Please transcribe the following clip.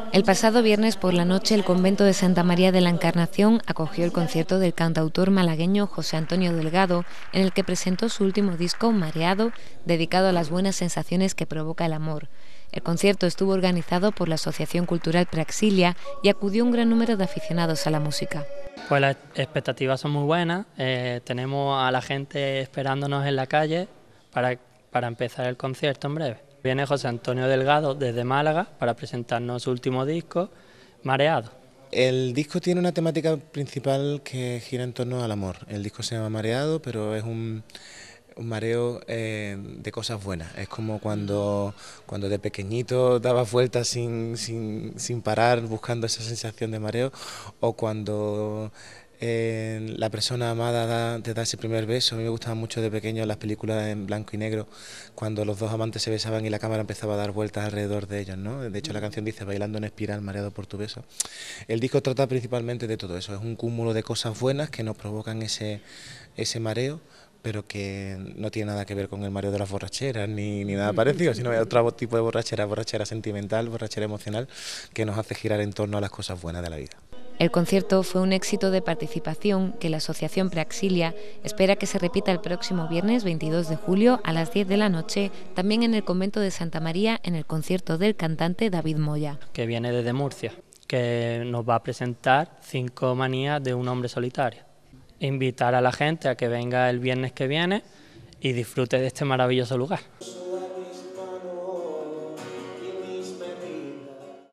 El pasado viernes por la noche el convento de Santa María de la Encarnación acogió el concierto del cantautor malagueño José Antonio Delgado, en el que presentó su último disco, Mareado, dedicado a las buenas sensaciones que provoca el amor. El concierto estuvo organizado por la Asociación Cultural Praxilia y acudió un gran número de aficionados a la música. Pues las expectativas son muy buenas, tenemos a la gente esperándonos en la calle para empezar el concierto en breve. Viene José Antonio Delgado desde Málaga para presentarnos su último disco, Mareado. El disco tiene una temática principal que gira en torno al amor. El disco se llama Mareado, pero es un mareo de cosas buenas. Es como cuando de pequeñito dabas vueltas sin parar buscando esa sensación de mareo, o cuando la persona amada te da ese primer beso. A mí me gustaban mucho de pequeño las películas en blanco y negro, cuando los dos amantes se besaban y la cámara empezaba a dar vueltas alrededor de ellos, ¿no? De hecho la canción dice bailando en espiral, mareado por tu beso. El disco trata principalmente de todo eso, es un cúmulo de cosas buenas que nos provocan ese mareo, pero que no tiene nada que ver con el mareo de las borracheras ni nada parecido, sino es otro tipo de borrachera sentimental, borrachera emocional, que nos hace girar en torno a las cosas buenas de la vida. El concierto fue un éxito de participación que la Asociación Praxilia espera que se repita el próximo viernes 22 de julio a las 10 de la noche, también en el convento de Santa María, en el concierto del cantante David Moya. Que viene desde Murcia, que nos va a presentar 5 manías de un hombre solitario. Invitar a la gente a que venga el viernes que viene y disfrute de este maravilloso lugar.